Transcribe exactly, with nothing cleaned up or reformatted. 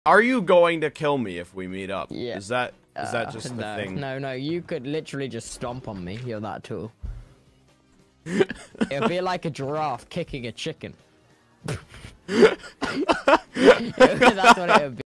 Are you going to kill me if we meet up? Yeah. Is that is that just uh, the no, thing? No, no, you could literally just stomp on me. You're that tall. It'd be like a giraffe kicking a chicken. That's what it would be.